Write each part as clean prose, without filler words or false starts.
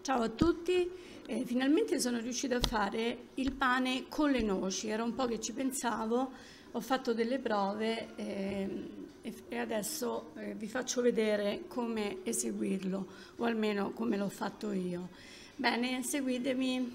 Ciao a tutti, finalmente sono riuscita a fare il pane con le noci, era un po' che ci pensavo, ho fatto delle prove e adesso vi faccio vedere come eseguirlo, o almeno come l'ho fatto io. Bene, seguitemi.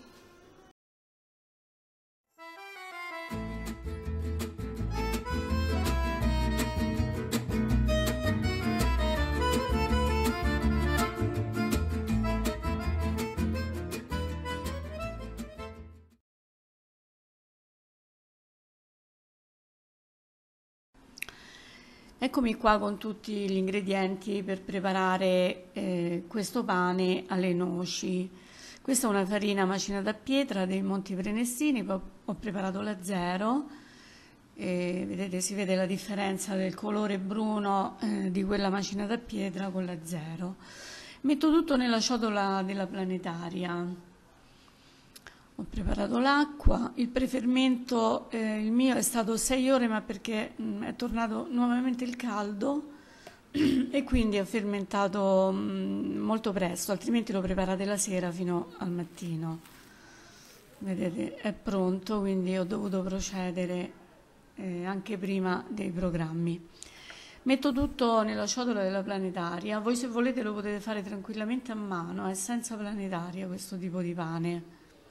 Eccomi qua con tutti gli ingredienti per preparare questo pane alle noci. Questa è una farina macinata a pietra dei Monti Prenestini, poi ho preparato la zero. E vedete, si vede la differenza del colore bruno di quella macinata a pietra con la zero. Metto tutto nella ciotola della planetaria. Ho preparato l'acqua, il prefermento, il mio è stato 6 ore, ma perché è tornato nuovamente il caldo e quindi ho fermentato molto presto, altrimenti lo preparate la sera fino al mattino. Vedete, è pronto, quindi ho dovuto procedere anche prima dei programmi. Metto tutto nella ciotola della planetaria, voi se volete lo potete fare tranquillamente a mano, è senza planetaria questo tipo di pane.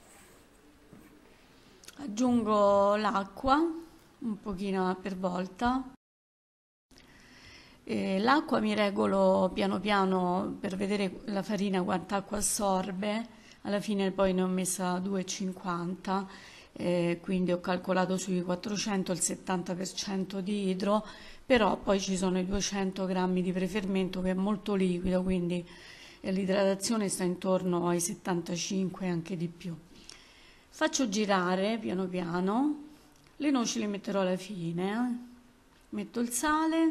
Aggiungo l'acqua, un pochino per volta. L'acqua mi regolo piano piano per vedere la farina quanta acqua assorbe. Alla fine poi ne ho messa 2,50, quindi ho calcolato sui 400 il 70% di idro, però poi ci sono i 200 grammi di prefermento che è molto liquido, quindi l'idratazione sta intorno ai 75 e anche di più. Faccio girare piano piano, le noci le metterò alla fine, metto il sale,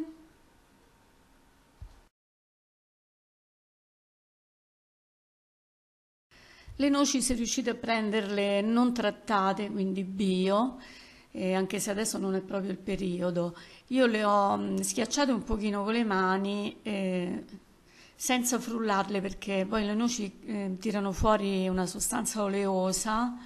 le noci se riuscite a prenderle non trattate, quindi bio, anche se adesso non è proprio il periodo, io le ho schiacciate un pochino con le mani senza frullarle perché poi le noci tirano fuori una sostanza oleosa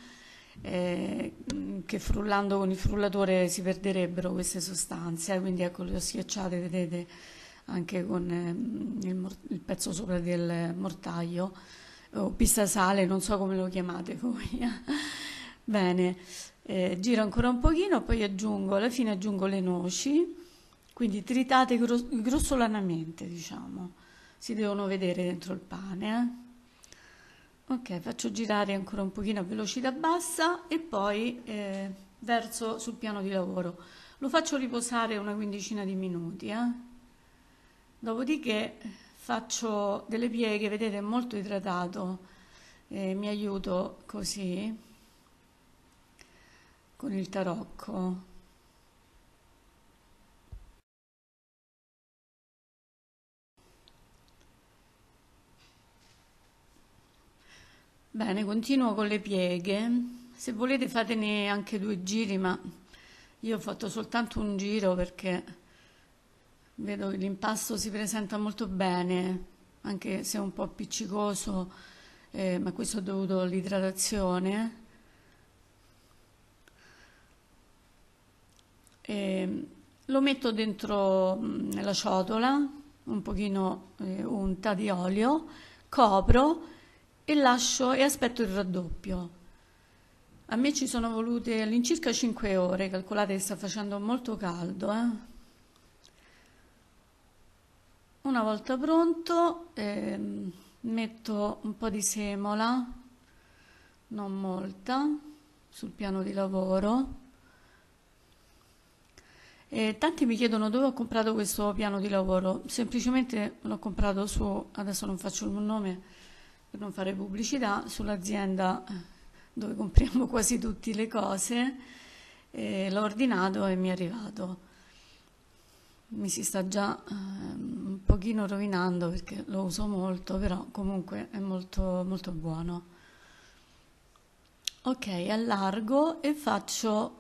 che frullando con il frullatore si perderebbero queste sostanze, quindi ecco le ho schiacciate, vedete, anche con il pezzo sopra del mortaio o pistasale, non so come lo chiamate voi. Bene, giro ancora un pochino, poi aggiungo, alla fine aggiungo le noci, quindi tritate grossolanamente, diciamo, si devono vedere dentro il pane. Ok, faccio girare ancora un pochino a velocità bassa e poi verso sul piano di lavoro. Lo faccio riposare una quindicina di minuti. Dopodiché faccio delle pieghe, vedete, è molto idratato. Mi aiuto così con il tarocco. Bene, continuo con le pieghe. Se volete fatene anche 2 giri, ma io ho fatto soltanto un giro perché vedo che l'impasto si presenta molto bene, anche se è un po' appiccicoso, ma questo è dovuto all'idratazione. Lo metto dentro nella ciotola, un pochino unta di olio, copro e lascio e aspetto il raddoppio. A me ci sono volute all'incirca 5 ore, calcolate che sta facendo molto caldo. Una volta pronto, metto un po' di semola, non molta, sul piano di lavoro. Tanti mi chiedono dove ho comprato questo piano di lavoro, semplicemente l'ho comprato su, adesso non faccio il nome per non fare pubblicità, sull'azienda dove compriamo quasi tutte le cose, l'ho ordinato e mi è arrivato. Mi si sta già un pochino rovinando perché lo uso molto, però comunque è molto, molto buono. Ok, allargo e faccio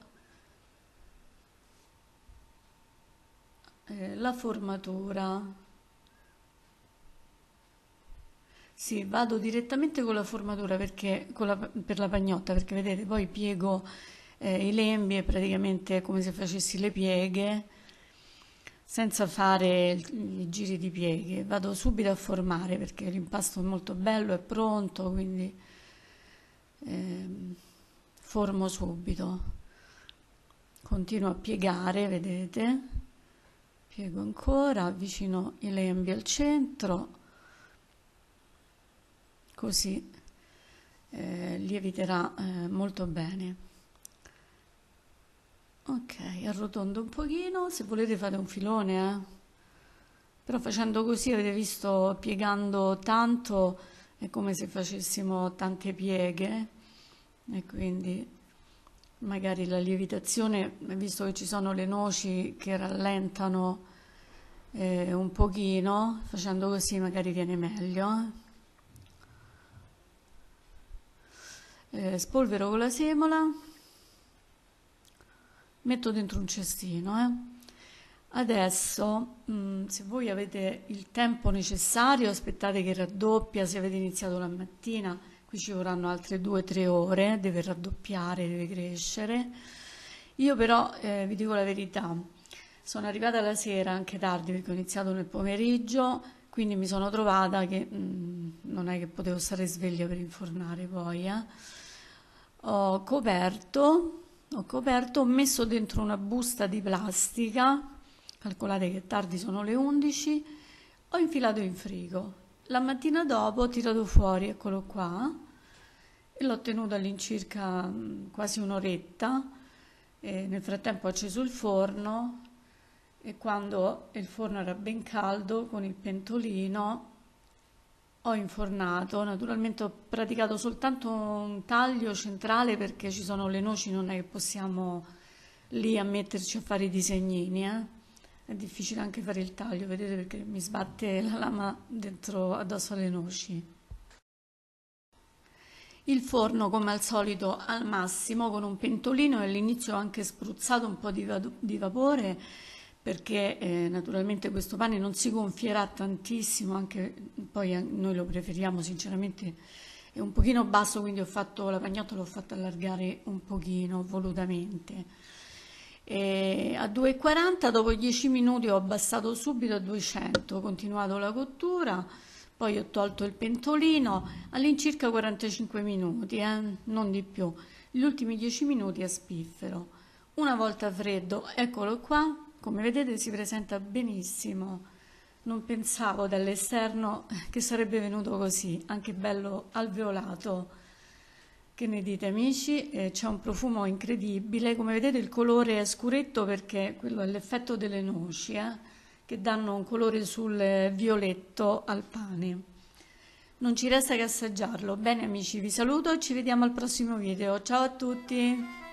la formatura. Sì, vado direttamente con la formatura perché, per la pagnotta, perché vedete, poi piego i lembi e praticamente è come se facessi le pieghe senza fare i giri di pieghe. Vado subito a formare perché l'impasto è molto bello, è pronto, quindi ehm, formo subito. Continuo a piegare, vedete? Piego ancora, avvicino i lembi al centro, così lieviterà molto bene. Ok, arrotondo un pochino, se volete fate un filone, però facendo così avete visto piegando tanto è come se facessimo tante pieghe e quindi magari la lievitazione, visto che ci sono le noci che rallentano un pochino, facendo così magari viene meglio. Spolvero con la semola, metto dentro un cestino. Adesso, se voi avete il tempo necessario, aspettate che raddoppia, se avete iniziato la mattina, qui ci vorranno altre 2-3 ore, deve raddoppiare, deve crescere. Io però, vi dico la verità, sono arrivata la sera, anche tardi perché ho iniziato nel pomeriggio, quindi mi sono trovata che non è che potevo stare sveglia per infornare poi. Ho coperto, ho messo dentro una busta di plastica, calcolate che tardi sono le 11, ho infilato in frigo. La mattina dopo ho tirato fuori, eccolo qua, e l'ho tenuto all'incirca quasi un'oretta. E nel frattempo ho acceso il forno e quando il forno era ben caldo con il pentolino ho infornato. Naturalmente ho praticato soltanto un taglio centrale perché ci sono le noci, non è che possiamo lì a metterci a fare i disegnini, È difficile anche fare il taglio, vedete perché mi sbatte la lama dentro addosso alle noci. Il forno come al solito al massimo con un pentolino e all'inizio ho anche spruzzato un po' di vapore perché naturalmente questo pane non si gonfierà tantissimo, anche poi noi lo preferiamo sinceramente è un pochino basso, quindi ho fatto la pagnotta, l'ho fatta allargare un pochino volutamente. E a 2,40 dopo 10 minuti ho abbassato subito a 200, ho continuato la cottura, poi ho tolto il pentolino all'incirca 45 minuti, non di più. Gli ultimi 10 minuti a spiffero. Una volta freddo, eccolo qua, come vedete si presenta benissimo. Non pensavo dall'esterno che sarebbe venuto così, anche bello alveolato. Che ne dite amici? C'è un profumo incredibile, come vedete il colore è scuretto perché quello è l'effetto delle noci, che danno un colore sul violetto al pane. Non ci resta che assaggiarlo. Bene amici, vi saluto e ci vediamo al prossimo video. Ciao a tutti!